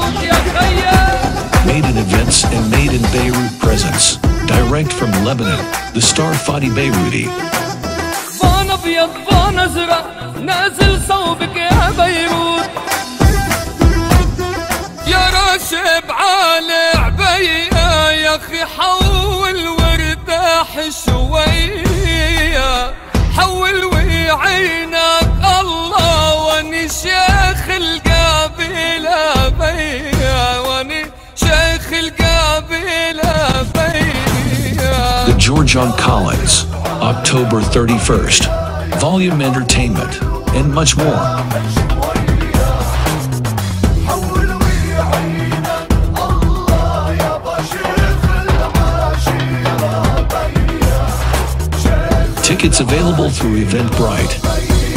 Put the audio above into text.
Made in events and made in Beirut presence. Direct from Lebanon, the star Fadi Beiruti. فان ابيض فان ازرق نازل صوبك يا بيروت يا راشب عالي عبية يا اخي حول وارتاح شوية حول ويعينك الله واني شيخ القبيلة بيا واني شيخ القبيلة بيا. The George on Collins, October 31st. Volume Entertainment, and much more. Tickets available through Eventbrite.